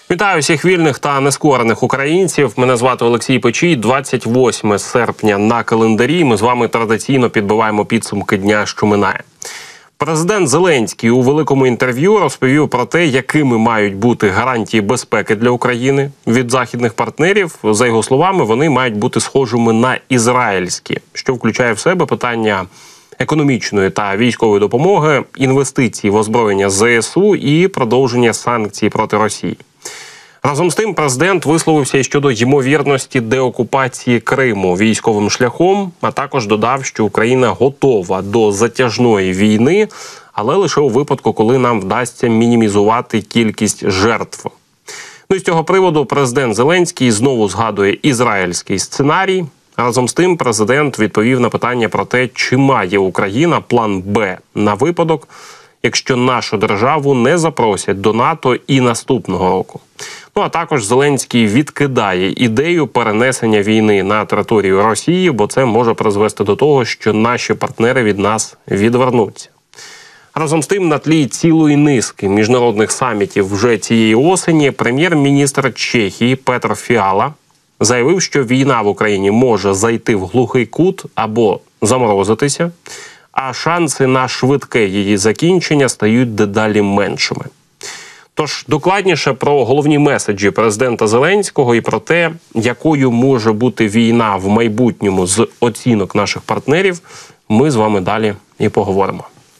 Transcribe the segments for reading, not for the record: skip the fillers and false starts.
Вітаю всіх вільних та нескорених українців. Мене звати Олексій Печій. 28 серпня на календарі. Ми з вами традиційно підбиваємо підсумки дня, що минає. Президент Зеленський у великому інтерв'ю розповів про те, якими мають бути гарантії безпеки для України від західних партнерів. За його словами, вони мають бути схожими на ізраїльські, що включає в себе питання економічної та військової допомоги, інвестицій в озброєння ЗСУ і продовження санкцій проти Росії. Разом з тим, президент висловився і щодо ймовірності деокупації Криму військовим шляхом, а також додав, що Україна готова до затяжної війни, але лише у випадку, коли нам вдасться мінімізувати кількість жертв. Ну і з цього приводу президент Зеленський знову згадує ізраїльський сценарій. Разом з тим, президент відповів на питання про те, чи має Україна план «Б» на випадок, якщо нашу державу не запросять до НАТО і наступного року. Ну а також Зеленський відкидає ідею перенесення війни на територію Росії, бо це може призвести до того, що наші партнери від нас відвернуться. Разом з тим, на тлі цілої низки міжнародних самітів вже цієї осені, прем'єр-міністр Чехії Петр Фіала заявив, що війна в Україні може зайти в глухий кут або заморозитися, а шанси на швидке її закінчення стають дедалі меншими. Тож докладніше про головні меседжі президента Зеленського і про те, якою може бути війна в майбутньому з оцінок наших партнерів, ми з вами далі і поговоримо.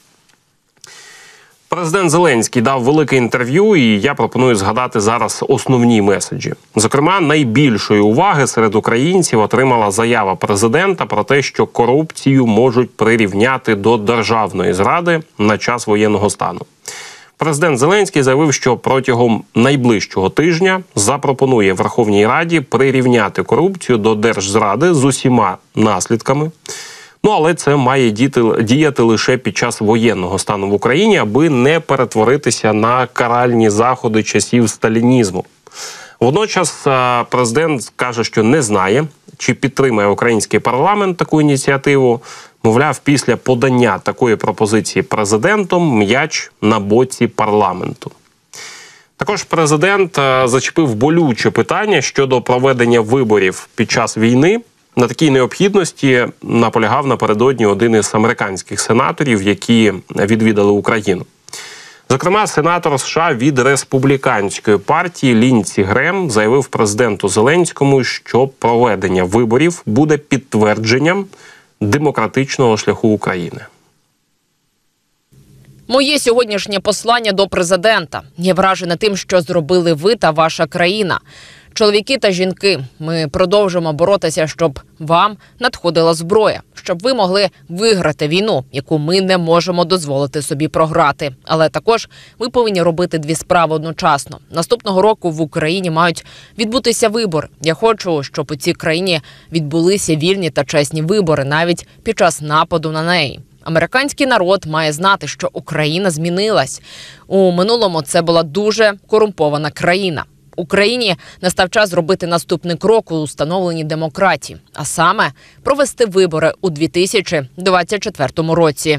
Президент Зеленський дав велике інтерв'ю, і я пропоную згадати зараз основні меседжі. Зокрема, найбільшої уваги серед українців отримала заява президента про те, що корупцію можуть прирівняти до державної зради на час воєнного стану. Президент Зеленський заявив, що протягом найближчого тижня запропонує Верховній Раді прирівняти корупцію до держзради з усіма наслідками. Ну, але це має діяти лише під час воєнного стану в Україні, аби не перетворитися на каральні заходи часів сталінізму. Водночас президент каже, що не знає, чи підтримає український парламент таку ініціативу. Мовляв, після подання такої пропозиції президентом м'яч на боці парламенту. Також президент зачепив болюче питання щодо проведення виборів під час війни. На такій необхідності наполягав напередодні один із американських сенаторів, які відвідали Україну. Зокрема, сенатор США від республіканської партії Ліндсі Грем заявив президенту Зеленському, що проведення виборів буде підтвердженням демократичного шляху України. Моє сьогоднішнє послання до президента. Я вражена тим, що зробили ви та ваша країна. Чоловіки та жінки, ми продовжимо боротися, щоб вам надходила зброя, щоб ви могли виграти війну, яку ми не можемо дозволити собі програти. Але також ви повинні робити дві справи одночасно. Наступного року в Україні мають відбутися вибори. Я хочу, щоб у цій країні відбулися вільні та чесні вибори, навіть під час нападу на неї. Американський народ має знати, що Україна змінилась. У минулому це була дуже корумпована країна. Україні настав час зробити наступний крок у встановленні демократії, а саме провести вибори у 2024 році.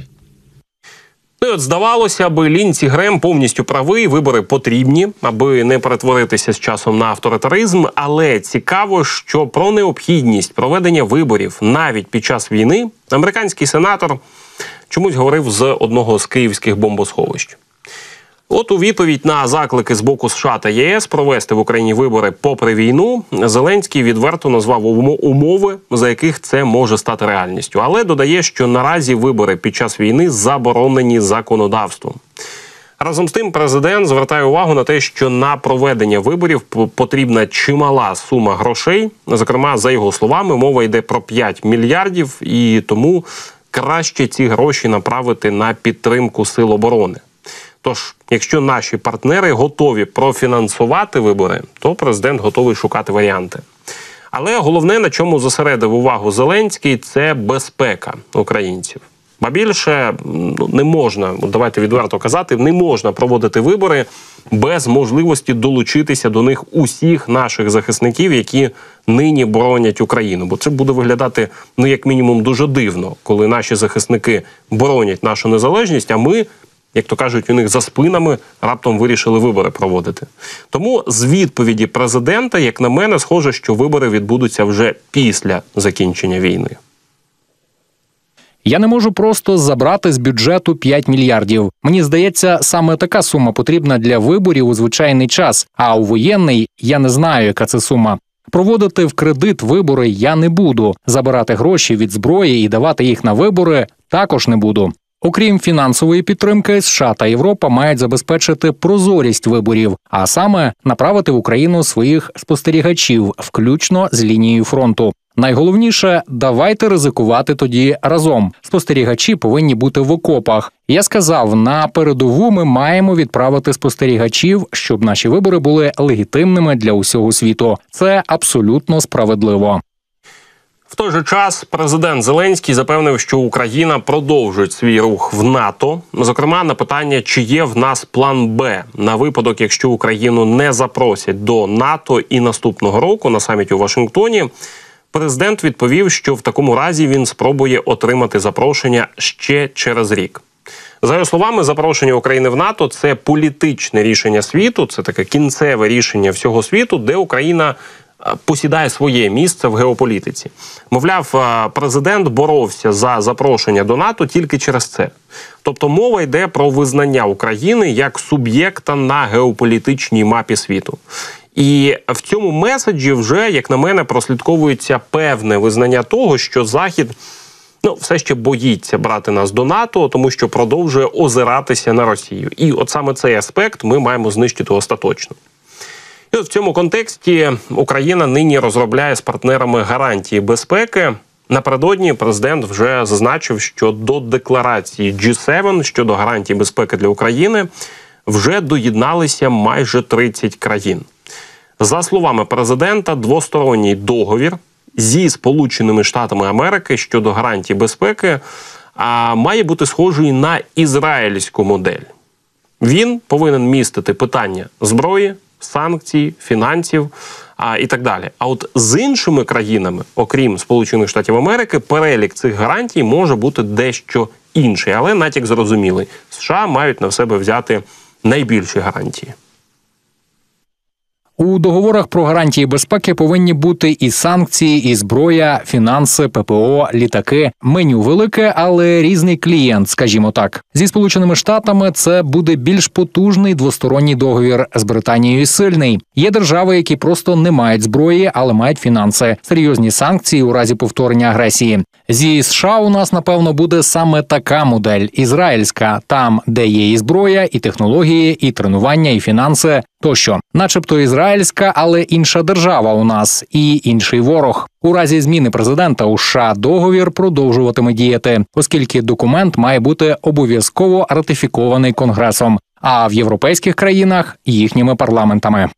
Ну, от здавалося, аби Ліндсі Грем повністю правий, вибори потрібні, аби не перетворитися з часом на авторитаризм, але цікаво, що про необхідність проведення виборів навіть під час війни американський сенатор чомусь говорив з одного з київських бомбосховищ. От у відповідь на заклики з боку США та ЄС провести в Україні вибори попри війну, Зеленський відверто назвав умови, за яких це може стати реальністю. Але додає, що наразі вибори під час війни заборонені законодавством. Разом з тим, президент звертає увагу на те, що на проведення виборів потрібна чимала сума грошей. Зокрема, за його словами, мова йде про 5 мільярдів, і тому краще ці гроші направити на підтримку сил оборони. Тож, якщо наші партнери готові профінансувати вибори, то президент готовий шукати варіанти. Але головне, на чому зосередив увагу Зеленський, це безпека українців. Ба більше, не можна, давайте відверто казати, не можна проводити вибори без можливості долучитися до них усіх наших захисників, які нині боронять Україну. Бо це буде виглядати, як мінімум, дуже дивно, коли наші захисники боронять нашу незалежність, а ми як то кажуть, у них за спинами раптом вирішили вибори проводити. Тому з відповіді президента, як на мене, схоже, що вибори відбудуться вже після закінчення війни. Я не можу просто забрати з бюджету 5 мільярдів. Мені здається, саме така сума потрібна для виборів у звичайний час, а у воєнний я не знаю, яка це сума. Проводити в кредит вибори я не буду. Забирати гроші від зброї і давати їх на вибори також не буду. Окрім фінансової підтримки, США та Європа мають забезпечити прозорість виборів, а саме направити в Україну своїх спостерігачів, включно з лінією фронту. Найголовніше – давайте ризикувати тоді разом. Спостерігачі повинні бути в окопах. Я сказав, на передову ми маємо відправити спостерігачів, щоб наші вибори були легітимними для усього світу. Це абсолютно справедливо. В той же час президент Зеленський запевнив, що Україна продовжить свій рух в НАТО. Зокрема, на питання, чи є в нас план «Б» на випадок, якщо Україну не запросять до НАТО і наступного року на саміті у Вашингтоні, президент відповів, що в такому разі він спробує отримати запрошення ще через рік. За його словами, запрошення України в НАТО – це політичне рішення світу, це таке кінцеве рішення всього світу, де Україна посідає своє місце в геополітиці. Мовляв, президент боровся за запрошення до НАТО тільки через це. Тобто мова йде про визнання України як суб'єкта на геополітичній мапі світу. І в цьому меседжі вже, як на мене, прослідковується певне визнання того, що Захід все ще боїться брати нас до НАТО, тому що продовжує озиратися на Росію. І от саме цей аспект ми маємо знищити остаточно. І от в цьому контексті Україна нині розробляє з партнерами гарантії безпеки. Напередодні президент вже зазначив, що до декларації G7 щодо гарантій безпеки для України вже доєдналися майже 30 країн. За словами президента, двосторонній договір зі Сполученими Штатами Америки щодо гарантій безпеки має бути схожий на ізраїльську модель. Він повинен містити питання зброї, санкцій, фінансів і так далі. А от з іншими країнами, окрім Сполучених Штатів Америки, перелік цих гарантій може бути дещо інший. Але натяк зрозумілий. США мають на себе взяти найбільші гарантії. У договорах про гарантії безпеки повинні бути і санкції, і зброя, фінанси, ППО, літаки. Меню велике, але різний клієнт, скажімо так. Зі Сполученими Штатами це буде більш потужний двосторонній договір, з Британією сильний. Є держави, які просто не мають зброї, але мають фінанси. Серйозні санкції у разі повторення агресії. Зі США у нас, напевно, буде саме така модель – ізраїльська. Там, де є і зброя, і технології, і тренування, і фінанси тощо. Начебто ізраїльська, але інша держава у нас і інший ворог. У разі зміни президента у США договір продовжуватиме діяти, оскільки документ має бути обов'язково ратифікований Конгресом, а в європейських країнах – їхніми парламентами.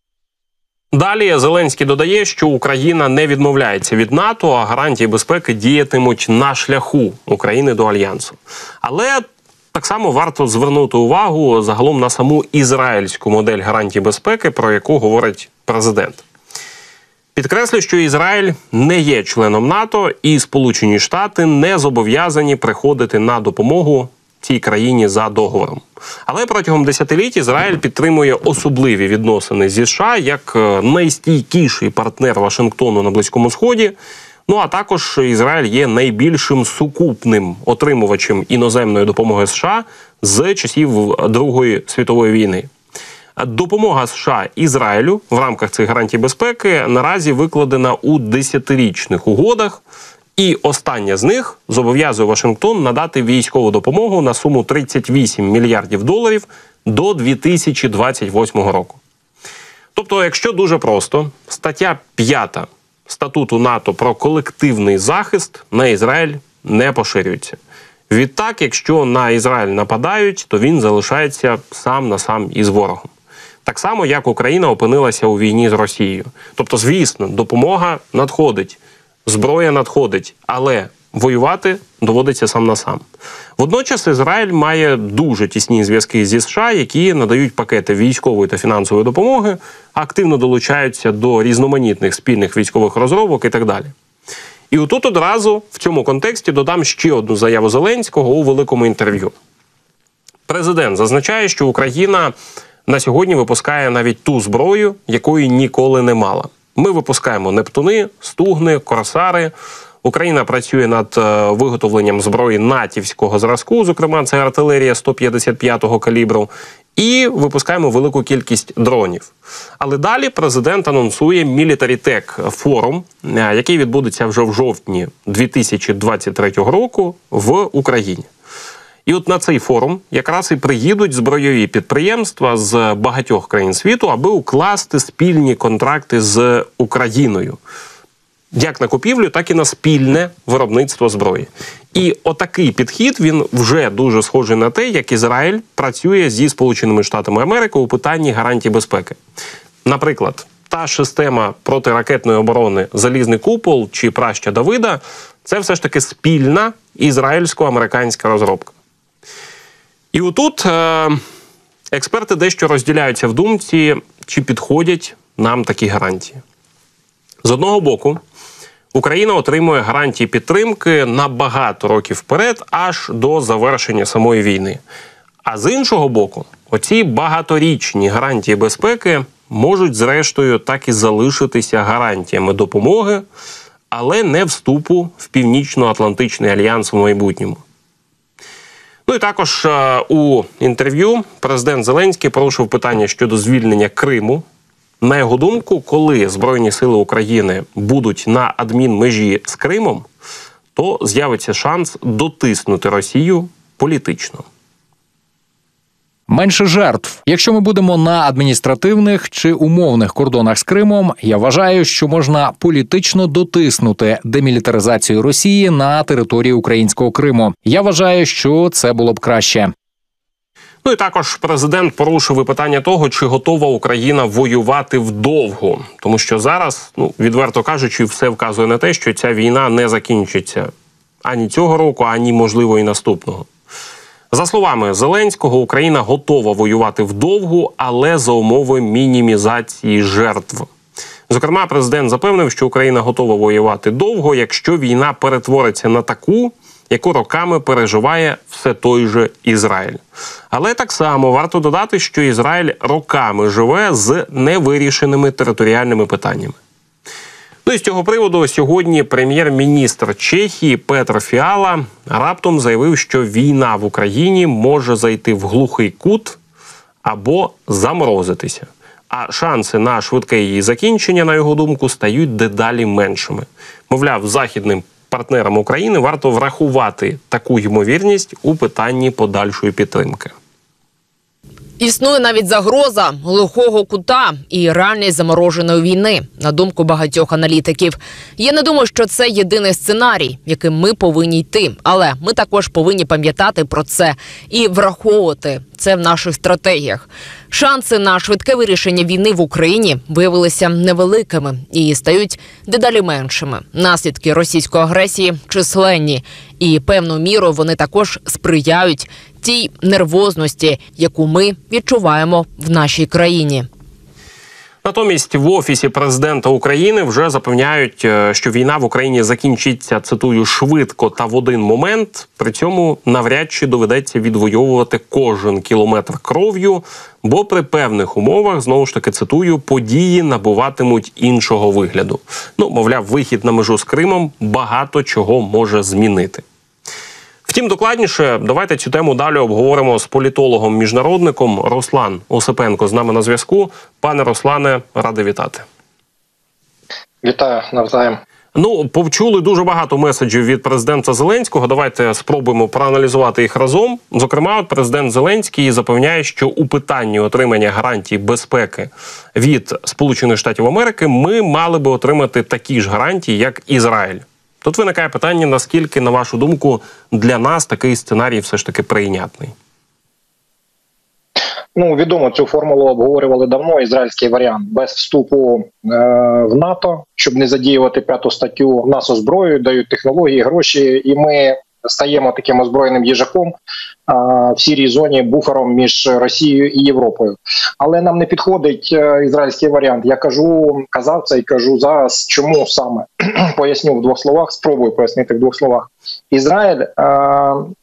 Далі Зеленський додає, що Україна не відмовляється від НАТО, а гарантії безпеки діятимуть на шляху України до Альянсу. Але так само варто звернути увагу загалом на саму ізраїльську модель гарантій безпеки, про яку говорить президент. Підкреслю, що Ізраїль не є членом НАТО і Сполучені Штати не зобов'язані приходити на допомогу цій країні за договором. Але протягом десятиліть Ізраїль підтримує особливі відносини зі США як найстійкіший партнер Вашингтону на Близькому Сході. Ну а також Ізраїль є найбільшим сукупним отримувачем іноземної допомоги США з часів Другої світової війни. Допомога США Ізраїлю в рамках цих гарантій безпеки наразі викладена у 10-річних угодах. І остання з них зобов'язує Вашингтон надати військову допомогу на суму $38 мільярдів до 2028 року. Тобто, якщо дуже просто, стаття 5 Статуту НАТО про колективний захист на Ізраїль не поширюється. Відтак, якщо на Ізраїль нападають, то він залишається сам на сам із ворогом. Так само, як Україна опинилася у війні з Росією. Тобто, звісно, допомога надходить, зброя надходить, але воювати доводиться сам на сам. Водночас Ізраїль має дуже тісні зв'язки зі США, які надають пакети військової та фінансової допомоги, активно долучаються до різноманітних спільних військових розробок і так далі. І отут одразу в цьому контексті додам ще одну заяву Зеленського у великому інтерв'ю. Президент зазначає, що Україна на сьогодні випускає навіть ту зброю, якої ніколи не мала. Ми випускаємо «Нептуни», «Стугни», «Корсари». Україна працює над виготовленням зброї натівського зразку, зокрема це артилерія 155-го калібру, і випускаємо велику кількість дронів. Але далі президент анонсує Military Tech форум, який відбудеться вже в жовтні 2023 року в Україні. І от на цей форум якраз і приїдуть збройові підприємства з багатьох країн світу, аби укласти спільні контракти з Україною. Як на купівлю, так і на спільне виробництво зброї. І отакий підхід, він вже дуже схожий на те, як Ізраїль працює зі Сполученими Штатами Америки у питанні гарантій безпеки. Наприклад, та ж система протиракетної оборони «Залізний купол» чи «Праща Давида» – це все ж таки спільна ізраїльсько-американська розробка. І отут експерти дещо розділяються в думці, чи підходять нам такі гарантії. З одного боку, Україна отримує гарантії підтримки на багато років вперед, аж до завершення самої війни. А з іншого боку, оці багаторічні гарантії безпеки можуть, зрештою, так і залишитися гарантіями допомоги, але не вступу в Північно-Атлантичний альянс в майбутньому. Ну і також у інтерв'ю президент Зеленський порушив питання щодо звільнення Криму. На його думку, коли Збройні сили України будуть на адмінмежі з Кримом, то з'явиться шанс дотиснути Росію політично. Менше жертв. Якщо ми будемо на адміністративних чи умовних кордонах з Кримом, я вважаю, що можна політично дотиснути демілітаризацію Росії на території українського Криму. Я вважаю, що це було б краще. Ну і також президент порушив і питання того, чи готова Україна воювати вдовго. Тому що зараз, відверто кажучи, все вказує на те, що ця війна не закінчиться ані цього року, ані, можливо, і наступного. За словами Зеленського, Україна готова воювати вдовго, але за умови мінімізації жертв. Зокрема, президент запевнив, що Україна готова воювати довго, якщо війна перетвориться на таку, яку роками переживає все той же Ізраїль. Але так само варто додати, що Ізраїль роками живе з невирішеними територіальними питаннями. Ну і з цього приводу сьогодні прем'єр-міністр Чехії Петр Фіала раптом заявив, що війна в Україні може зайти в глухий кут або заморозитися. А шанси на швидке її закінчення, на його думку, стають дедалі меншими. Мовляв, західним партнерам України варто врахувати таку ймовірність у питанні подальшої підтримки. Існує навіть загроза глухого кута і реальність замороженої війни, на думку багатьох аналітиків. Я не думаю, що це єдиний сценарій, яким ми повинні йти. Але ми також повинні пам'ятати про це і враховувати це в наших стратегіях. Шанси на швидке вирішення війни в Україні виявилися невеликими і стають дедалі меншими. Наслідки російської агресії численні. І певною мірою вони також сприяють тій нервозності, яку ми відчуваємо в нашій країні. Натомість в Офісі президента України вже запевняють, що війна в Україні закінчиться, цитую, швидко та в один момент. При цьому навряд чи доведеться відвоювати кожен кілометр кров'ю, бо при певних умовах, знову ж таки, цитую, події набуватимуть іншого вигляду. Мовляв, вихід на межу з Кримом багато чого може змінити. Втім, докладніше, давайте цю тему далі обговоримо з політологом-міжнародником. Руслан Осипенко з нами на зв'язку. Пане Руслане, радий вітати. Вітаю, навзаєм. Почули дуже багато меседжів від президента Зеленського. Давайте спробуємо проаналізувати їх разом. Зокрема, президент Зеленський запевняє, що у питанні отримання гарантій безпеки від Сполучених Штатів Америки ми мали би отримати такі ж гарантії, як Ізраїль. Тут виникає питання, наскільки, на вашу думку, для нас такий сценарій все ж таки прийнятний? Відомо, цю формулу обговорювали давно, ізраїльський варіант. Без вступу в НАТО, щоб не задіювати 5-ту статтю, нас озброюють, дають технології, гроші, і ми стаємо таким озброєним їжаком в сірій зоні, буфером між Росією і Європою. Але нам не підходить ізраїльський варіант. Я казав це і кажу зараз, чому саме. Поясню в двох словах, спробую пояснити в двох словах. Ізраїль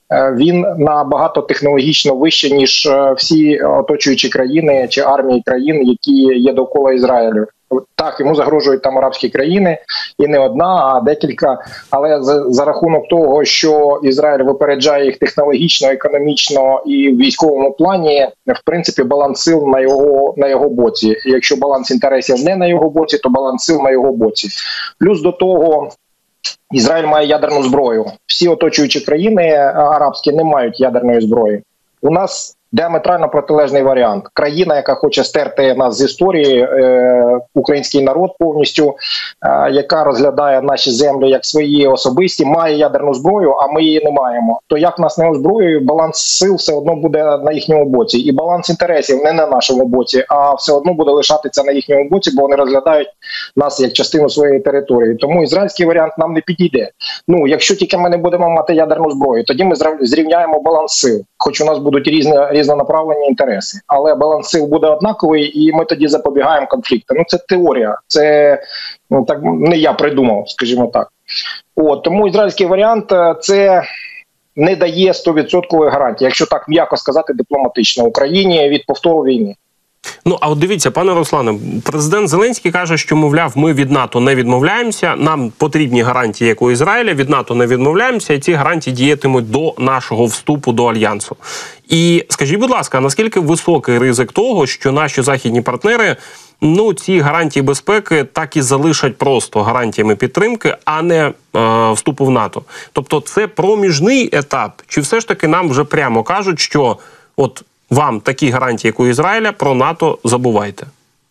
він набагато технологічно вище, ніж всі оточуючі країни чи армії країн, які є довкола Ізраїлю. Так, йому загрожують там арабські країни, і не одна, а декілька. Але за рахунок того, що Ізраїль випереджає їх технологічно, економічно і в військовому плані, в принципі, баланс сил на його боці. І якщо баланс інтересів не на його боці, то баланс сил на його боці. Плюс до того, Ізраїль має ядерну зброю. Всі оточуючі країни арабські не мають ядерної зброї. У нас діаметрально протилежний варіант. Країна, яка хоче стерти нас з історії, український народ повністю, яка розглядає наші землі як свої особисті, має ядерну зброю, а ми її не маємо. То як нас не озброюють, баланс сил все одно буде на їхньому боці. І баланс інтересів не на нашому боці, а все одно буде лишатися на їхньому боці, бо вони розглядають нас як частину своєї території. Тому ізраїльський варіант нам не підійде. Ну, якщо тільки ми не будемо мати ядерну зброю, тоді ми зрівняємо баланс сил. Хоч у нас будуть різнонаправлені інтереси. Але баланс сил буде однаковий, і ми тоді запобігаємо конфлікту. Ну, це теорія. Це так не я придумав, скажімо так. Тому ізраїльський варіант – це не дає 100% гарантії, якщо так м'яко сказати дипломатично, Україні від повтору війни. Ну, а от дивіться, пане Руслане, президент Зеленський каже, що, мовляв, ми від НАТО не відмовляємося, нам потрібні гарантії, як у Ізраїля, від НАТО не відмовляємося, і ці гарантії діятимуть до нашого вступу до Альянсу. І скажіть, будь ласка, наскільки високий ризик того, що наші західні партнери, ці гарантії безпеки так і залишать просто гарантіями підтримки, а не вступу в НАТО? Тобто це проміжний етап? Чи все ж таки нам вже прямо кажуть, що от вам такі гарантії, як у Ізраїля, про НАТО забувайте?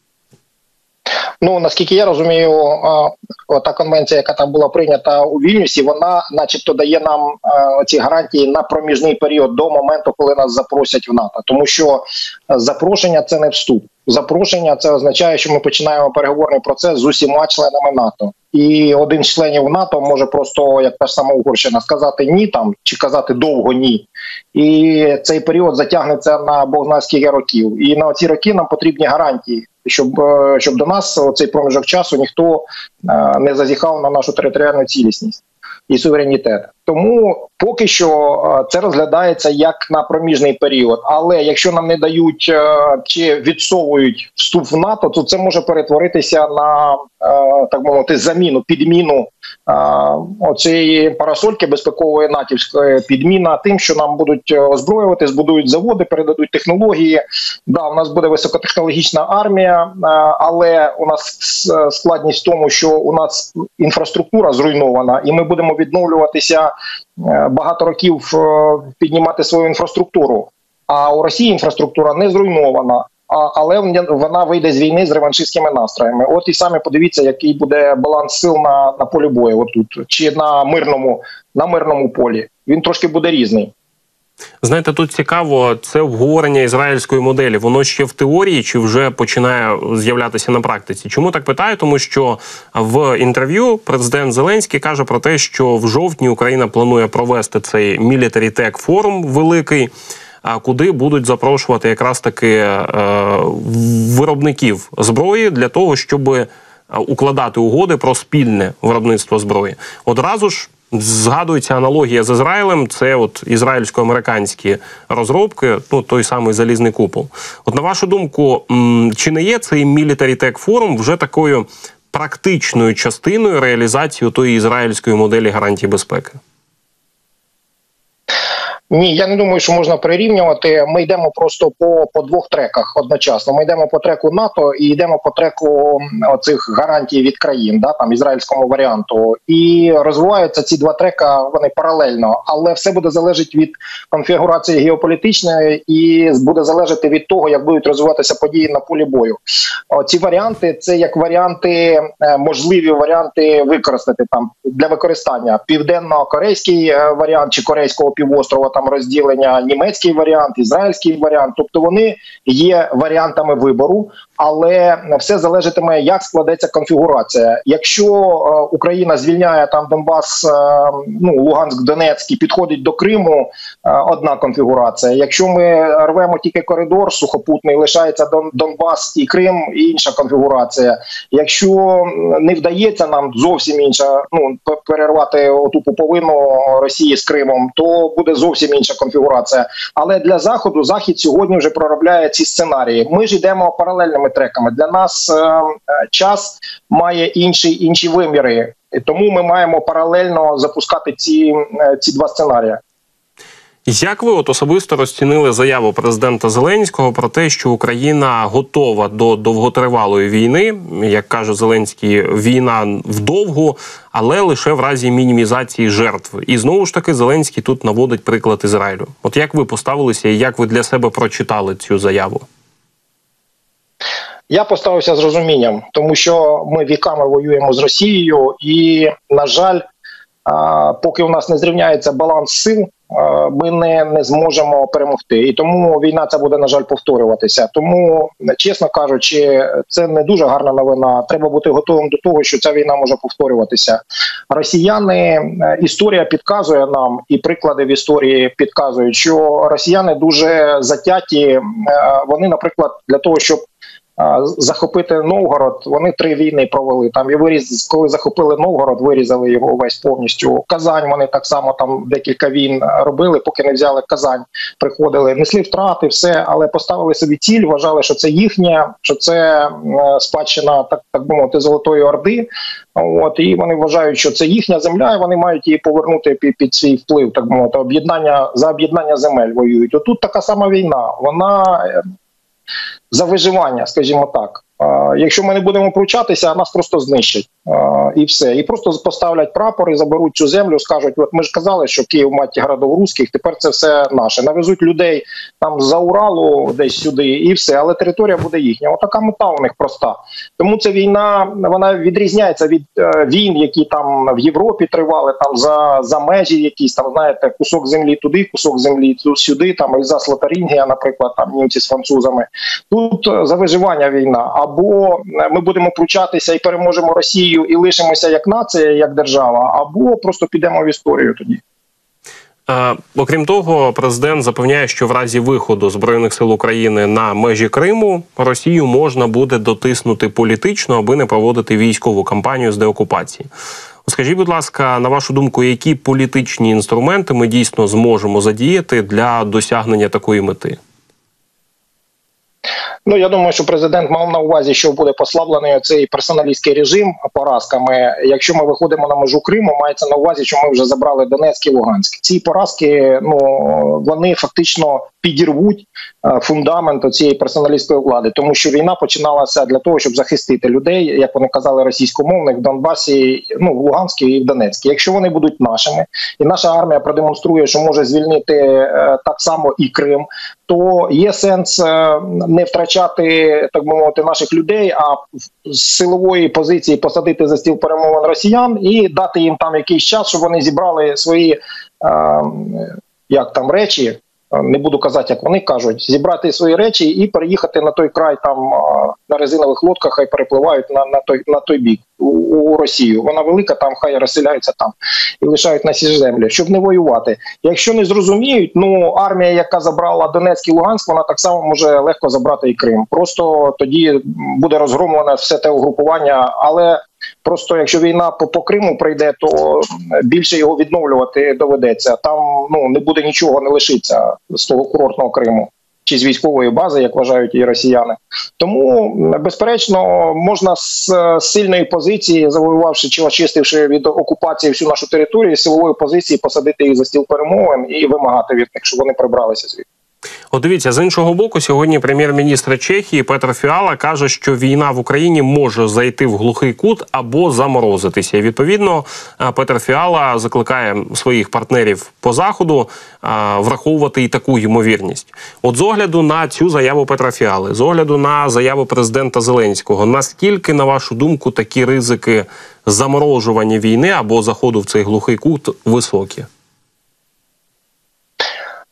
Ну, наскільки я розумію, та конвенція, яка там була прийнята у Вільнюсі, вона начебто дає нам ці гарантії на проміжний період до моменту, коли нас запросять в НАТО. Тому що запрошення – це не вступ. Запрошення – це означає, що ми починаємо переговорний процес з усіма членами НАТО. І один з членів НАТО може просто, як та ж сама Угорщина, сказати «ні» там, чи казати довго «ні». І цей період затягнеться на бог знає скільки років. І на ці роки нам потрібні гарантії, щоб до нас цей проміжок часу ніхто не зазіхав на нашу територіальну цілісність і суверенітет. Тому поки що це розглядається як на проміжний період. Але якщо нам не дають чи відсовують вступ в НАТО, то це може перетворитися на, так мовити, заміну, підміну оцієї парасольки безпекової натівської, підміна тим, що нам будуть озброювати, збудують заводи, передадуть технології. Да, у нас буде високотехнологічна армія, але у нас складність в тому, що у нас інфраструктура зруйнована, і ми будемо відновлюватися багато років, піднімати свою інфраструктуру. А у Росії інфраструктура не зруйнована, але вона вийде з війни з реваншистськими настроями. От і самі подивіться, який буде баланс сил на полі бою отут, чи на мирному полі. Він трошки буде різний. Знаєте, тут цікаво, це обговорення ізраїльської моделі. Воно ще в теорії чи вже починає з'являтися на практиці? Чому так питаю? Тому що в інтерв'ю президент Зеленський каже про те, що в жовтні Україна планує провести цей Military Tech Forum великий, куди будуть запрошувати якраз таки виробників зброї для того, щоб укладати угоди про спільне виробництво зброї. Одразу ж згадується аналогія з Ізраїлем, це от ізраїльсько-американські розробки, той самий залізний купол. От на вашу думку, чи не є цей Military Tech Forum вже такою практичною частиною реалізації тої ізраїльської моделі гарантій безпеки? Ні, я не думаю, що можна прирівнювати. Ми йдемо просто по двох треках одночасно. Ми йдемо по треку НАТО і йдемо по треку оцих гарантій від країн, там ізраїльському варіанту. І розвиваються ці два трека, вони паралельно. Але все буде залежати від конфігурації геополітичної і буде залежати від того, як будуть розвиватися події на полі бою. Ці варіанти – це як варіанти, можливі варіанти використати там для використання. Південно-корейський варіант чи Корейського півострова, там розділення, німецький варіант, ізраїльський варіант. Тобто вони є варіантами вибору Але все залежатиме, як складеться конфігурація. Якщо Україна звільняє там Донбас, Луганськ, Донецьк і підходить до Криму, одна конфігурація. Якщо ми рвемо тільки коридор сухопутний, лишається Донбас і Крим, інша конфігурація. Якщо не вдається нам зовсім інша, перервати оту пуповину Росії з Кримом, то буде зовсім інша конфігурація. Але для Заходу, Захід сьогодні вже проробляє ці сценарії. Ми ж йдемо паралельними треками. Для нас час має інші виміри. Тому ми маємо паралельно запускати ці два сценарії. Як ви особисто розцінили заяву президента Зеленського про те, що Україна готова до довготривалої війни, як каже Зеленський, війна вдовгу, але лише в разі мінімізації жертв. І знову ж таки Зеленський тут наводить приклад Ізраїлю. От як ви поставилися і як ви для себе прочитали цю заяву? Я поставився з розумінням, тому що ми віками воюємо з Росією і, на жаль, поки у нас не зрівняється баланс сил, ми не зможемо перемогти. І тому війна ця буде, на жаль, повторюватися. Тому, чесно кажучи, це не дуже гарна новина. Треба бути готовим до того, що ця війна може повторюватися. Росіяни, історія підказує нам, і приклади в історії підказують, що росіяни дуже затяті. Вони, наприклад, для того, щоб захопити Новгород, вони 3 війни провели. Там коли захопили Новгород, вирізали його весь повністю. Казань вони так само там декілька війн робили, поки не взяли Казань. Приходили, несли втрати, все, але поставили собі ціль, вважали, що це їхня, що це спадщина, так би мовити, Золотої Орди. І вони вважають, що це їхня земля, і вони мають її повернути під свій вплив, так би мовити, за об'єднання земель воюють. Отут така сама війна, вона за виживання, скажімо так. Якщо ми не будемо пручатися, нас просто знищать. І все. І просто поставлять прапор і заберуть цю землю, скажуть, от ми ж казали, що Київ – мать городов руських, тепер це все наше. Навезуть людей там за Уралу десь сюди і все, але територія буде їхня. Отака мета у них проста. Тому ця війна, вона відрізняється від війн, які там в Європі тривали, там за межі якісь, там, знаєте, кусок землі туди, кусок землі сюди, там Ельзас, Лотарингія, наприклад, там німці з французами. Тут за виживання війна. Або ми будемо пручатися і переможемо Росію і лишимося як нація, як держава, або просто підемо в історію тоді. Окрім того, президент запевняє, що в разі виходу Збройних сил України на межі Криму Росію можна буде дотиснути політично, аби не проводити військову кампанію з деокупації. Скажіть, будь ласка, на вашу думку, які політичні інструменти ми дійсно зможемо задіяти для досягнення такої мети? Я думаю, що президент мав на увазі, що буде послаблений цей персоналістський режим поразками. Якщо ми виходимо на межу Криму, мається на увазі, що ми вже забрали Донецьк і Луганськ. Ці поразки, вони фактично підірвуть фундамент цієї персоналістської влади, тому що війна починалася для того, щоб захистити людей, як вони казали, російськомовних в Донбасі, в Луганській і в Донецькій. Якщо вони будуть нашими, і наша армія продемонструє, що може звільнити так само і Крим, то є сенс не втрачати, так би мовити, наших людей, а з силової позиції посадити за стіл перемовин росіян і дати їм там якийсь час, щоб вони зібрали свої речі, не буду казати, як вони кажуть, зібрати свої речі і переїхати на той край там на резинових лодках, хай перепливають на той бік, у Росію. Вона велика, там хай розселяються там і лишають наші землі, щоб не воювати. Якщо не зрозуміють, армія, яка забрала Донецьк і Луганськ, вона так само може легко забрати і Крим. Просто тоді буде розгромлене все те угрупування, але просто якщо війна по Криму прийде, то більше його відновлювати доведеться. Там не буде нічого, не лишиться з того курортного Криму чи з військової бази, як вважають і росіяни. Тому, безперечно, можна з сильної позиції, завоювавши чи очистивши від окупації всю нашу територію, з силової позиції посадити їх за стіл перемовин і вимагати від них, щоб вони прибралися звідти. От дивіться, з іншого боку, сьогодні прем'єр-міністр Чехії Петр Фіала каже, що війна в Україні може зайти в глухий кут або заморозитися. І, відповідно, Петр Фіала закликає своїх партнерів по Заходу враховувати і таку ймовірність. От з огляду на цю заяву Петра Фіали, з огляду на заяву президента Зеленського, наскільки, на вашу думку, такі ризики заморожування війни або заходу в цей глухий кут високі?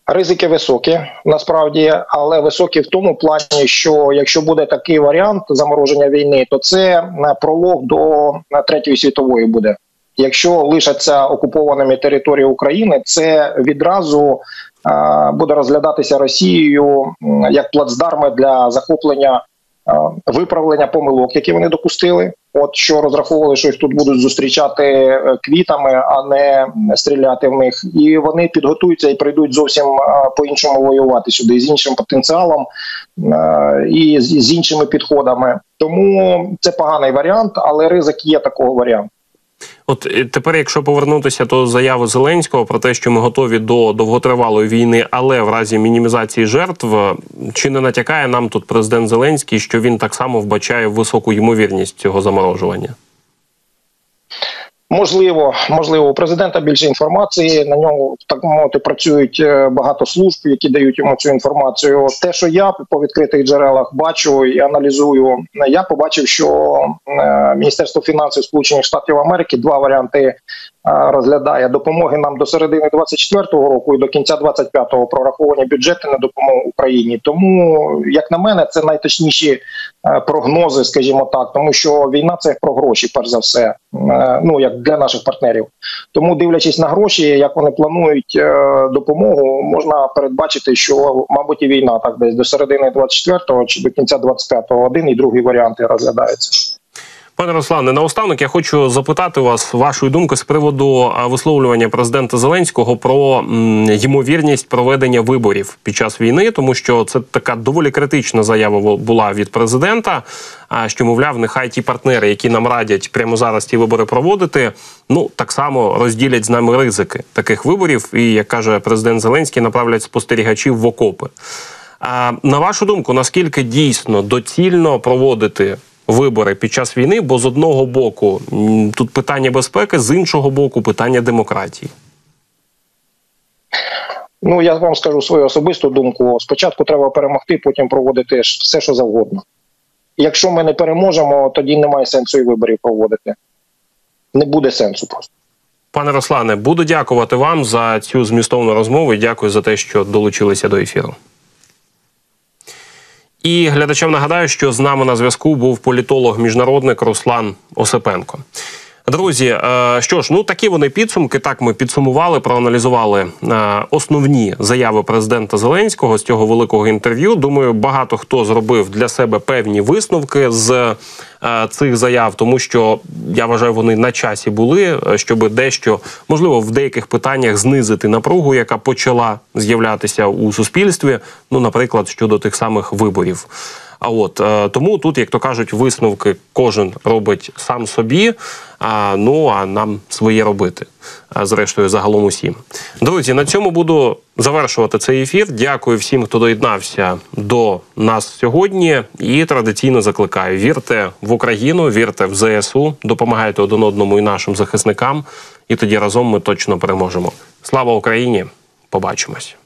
Ризики високі, насправді, але високі в тому плані, що якщо буде такий варіант замороження війни, то це пролог до Третьої світової буде. Якщо лишаться окупованими території України, це відразу буде розглядатися Росією як плацдарми для захоплення, виправлення помилок, які вони допустили. От що розраховували, що їх тут будуть зустрічати квітами, а не стріляти в них. І вони підготуються і прийдуть зовсім по-іншому воювати сюди, з іншим потенціалом і з іншими підходами. Тому це поганий варіант, але ризик є такого варіанту. От тепер, якщо повернутися до заяви Зеленського про те, що ми готові до довготривалої війни, але в разі мінімізації жертв, чи не натякає нам тут президент Зеленський, що він так само вбачає високу ймовірність цього заморожування? Можливо, у президента більше інформації, на нього, так мовити, працюють багато служб, які дають йому цю інформацію. Те, що я по відкритих джерелах бачу і аналізую, я побачив, що Міністерство фінансів Сполучених Штатів Америки два варіанти розглядає: допомоги нам до середини 24-го року і до кінця 25-го прораховані бюджети на допомогу Україні. Тому, як на мене, це найточніші прогнози, скажімо так, тому що війна – це про гроші, перш за все, як для наших партнерів. Тому, дивлячись на гроші, як вони планують допомогу, можна передбачити, що, мабуть, і війна так десь до середини 24-го чи до кінця 25-го один і другий варіанти розглядаються. Пане Руслане, наостанок я хочу запитати вас вашої думки з приводу висловлювання президента Зеленського про ймовірність проведення виборів під час війни, тому що це така доволі критична заява була від президента, що, мовляв, нехай ті партнери, які нам радять прямо зараз ті вибори проводити, так само розділять з нами ризики таких виборів і, як каже президент Зеленський, направлять спостерігачів в окопи. На вашу думку, наскільки дійсно доцільно проводити вибори під час війни, бо з одного боку тут питання безпеки, з іншого боку питання демократії? Я вам скажу свою особисту думку. Спочатку треба перемогти, потім проводити все, що завгодно. Якщо ми не переможемо, тоді немає сенсу і виборів проводити. Не буде сенсу просто. Пане Руслане, буду дякувати вам за цю змістовну розмову і дякую за те, що долучилися до ефіру. І глядачам нагадаю, що з нами на зв'язку був політолог-міжнародник Руслан Осипенко. Друзі, що ж, такі вони підсумки. Так, ми підсумували, проаналізували основні заяви президента Зеленського з цього великого інтерв'ю. Думаю, багато хто зробив для себе певні висновки з цих заяв, тому що, я вважаю, вони на часі були, щоб дещо, можливо, в деяких питаннях знизити напругу, яка почала з'являтися у суспільстві, наприклад, щодо тих самих виборів. Тому тут, як то кажуть, висновки кожен робить сам собі, а нам своє робити. Зрештою, загалом усім. Друзі, на цьому буду завершувати цей ефір. Дякую всім, хто доєднався до нас сьогодні. І традиційно закликаю: вірте в Україну, вірте в ЗСУ, допомагайте один одному і нашим захисникам. І тоді разом ми точно переможемо. Слава Україні! Побачимось!